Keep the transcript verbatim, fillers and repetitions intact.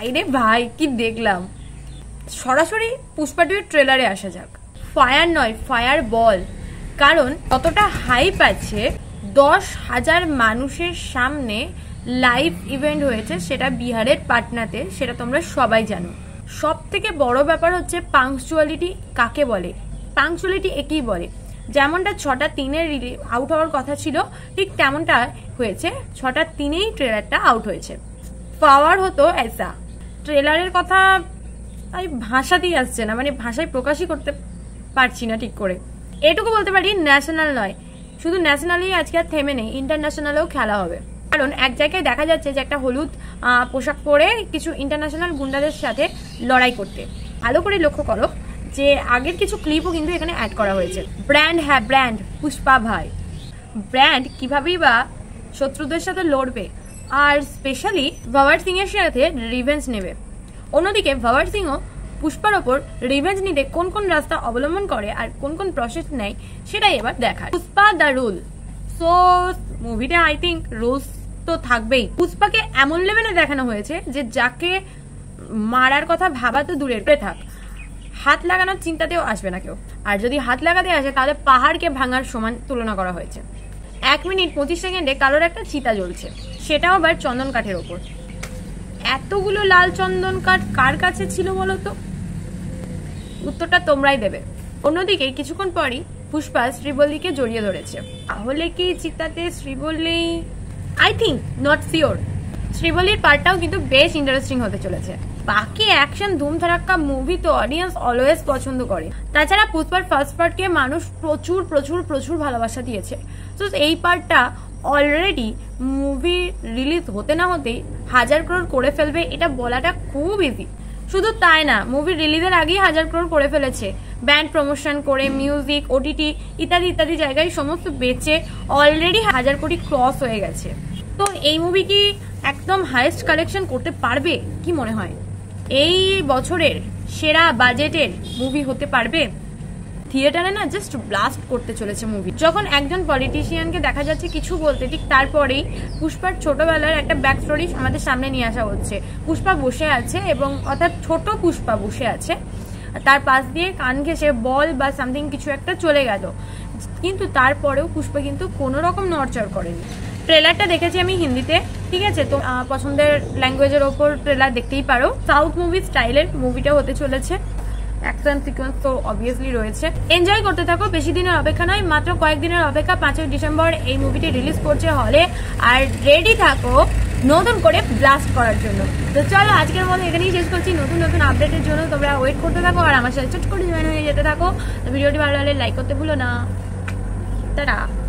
ভাই রে ভাই কি দেখলাম। সরাসরি পুষ্পা টু এর ট্রেলারে আসা যাক। ফায়ার নয় ফায়ার বল, কারণ কতটা হাইপ আছে। দশ হাজার মানুষের সামনে লাইভ ইভেন্ট হয়েছে, সেটা বিহারের পাটনাতে, সেটা তোমরা সবাই জানো। সব থেকে বড় ব্যাপার হচ্ছে পাংচুয়ালিটি কাকে বলে। পাংচুয়ালিটি একই বলে, যেমনটা ছটা তিনে আউট হওয়ার কথা ছিল ঠিক তেমনটা হয়েছে। ছটা তিনেই ট্রেলারটা আউট হয়েছে। পাওয়ার হতো এসা। ট্রেলারের কথা আমি ভাষাতেই আসছে না, মানে ভাষায় প্রকাশই করতে পারছি না ঠিক করে। এটুকু বলতে পারি ন্যাশনাল নয়, শুধু ন্যাশনালি আজকে আর থেমে নেই, ইন্টারন্যাশনালেও খেলা হবে। কারণ এক জায়গায় দেখা যাচ্ছে যে একটা হলুদ পোশাক পরে কিছু ইন্টারন্যাশনাল গুন্ডাদের সাথে লড়াই করতে। ভালো করে লক্ষ্য করো যে আগের কিছু ক্লিপও কিন্তু এখানে অ্যাড করা হয়েছে। ব্র্যান্ড, হ্যাঁ ব্র্যান্ড, পুষ্পা ভাই। ব্র্যান্ড কিভাবেই বা শত্রুদের সাথে লড়বে, আর স্পেশালি ভগৎ সিং এর সাথে রিভেঞ্জ নেবে। অন্যদিকে ভগৎ সিংও পুষ্পার ওপর রিভেঞ্জ নিতে কোন কোন রাস্তা অবলম্বন করে আর কোন কোন প্রসেস নেয় সেটাই এবার দেখার। Pushpa the rule. সো মুভিতে আই থিঙ্ক রুলস তো থাকবেই। পুষ্পাকে এমন লেভেলে দেখানো হয়েছে যে যাকে মারার কথা ভাবা তো দূরের থাক, হাত লাগানোর চিন্তাতেও আসবে না কেউ। আর যদি হাত লাগাতে আসে তাহলে পাহাড়কে ভাঙার সমান তুলনা করা হয়েছে। এক মিনিট পঁচিশ সেকেন্ডে কারোর একটা চিতা জ্বলছে, সেটাও আবার চন্দন কাঠের ওপর। এতগুলো লাল চন্দন কাঠ কার কাছে ছিল বলো তো? উত্তরটা তোমরাই দেবে। অন্যদিকে কিছুক্ষণ পরই পুষ্পা শ্রীবল্লীকে জড়িয়ে ধরেছে। তাহলে কি চিতাতে Srivalli? I think not sure. শ্রীবল্লীর পার্টটাও কিন্তু বেশ ইন্টারেস্টিং হতে চলেছে। বাকি অ্যাকশন ধুম ধারাক্কা মুভি তো অডিয়েন্স অলওয়েজ পছন্দ করে। তাছাড়া পুষ্পার ফার্স্ট পার্টকে মানুষ প্রচুর প্রচুর প্রচুর ভালোবাসা দিয়েছে। তো এই পার্টটা অলরেডি মুভি রিলিজ হতে না হতেই হাজার ক্রোড় করে ফেলবে, এটা বলাটা খুব ইজি। শুধু তাই না, মুভি রিলিজের আগেই হাজার ক্রোড় করে ফেলেছে। ব্যান্ড প্রমোশন করে, মিউজিক, ওটিটি ইত্যাদি ইত্যাদি জায়গায় সমস্ত বেচে অলরেডি হাজার কোটি ক্রস হয়ে গেছে। তো এই মুভি কি একদম হাইয়েস্ট কালেকশন করতে পারবে কি মনে হয়? এই বছরের সেরা বাজেটের মুভি হতে পারবে? থিয়েটারে না জাস্ট ব্লাস্ট করতে চলেছে মুভি। যখন একজন পলিটিশিয়ানকে দেখা যাচ্ছে কিছু বলতে, ঠিক তারপরেই পুষ্পার ছোটবেলার একটা ব্যাক স্টোরি আমাদের সামনে নিয়ে আসা হচ্ছে। পুষ্পা বসে আছে, এবং অর্থাৎ ছোট পুষ্পা বসে আছে, তার পাশ দিয়ে কান ঘেঁষে বল বা সামথিং কিছু একটা চলে গেল, কিন্তু তারপরেও পুষ্পা কিন্তু কোনো রকম নড়চড় করেনি। ট্রেলারটা দেখেছি আমি হিন্দিতে, ঠিক আছে, তো পছন্দের ল্যাঙ্গুয়েজের ওপর ট্রেলার দেখতেই পারো। সাউথ মুভি স্টাইলের মুভিটা হতে চলেছে। অ্যাকশন সিকোয়েন্স তো অবভিয়াসলি রয়েছে। এনজয় করতে থাকো, বেশি দিনের অপেক্ষা নয়, মাত্র কয়েকদিনের অপেক্ষা। পাঁচই ডিসেম্বর এই মুভিটি রিলিজ করছে হলে, আর রেডি থাকো নতুন করে ব্লাস্ট করার জন্য। তো চলো আজকের মতো এখানেই শেষ করছি। নতুন নতুন আপডেটের জন্য তোমরা ওয়েট করতে থাকো আর আমার সাথে ছোট করে জয়েন হয়ে যেতে থাকো। তো ভিডিওটি ভালো লাগলে লাইক করতে ভুলো না। টাটা।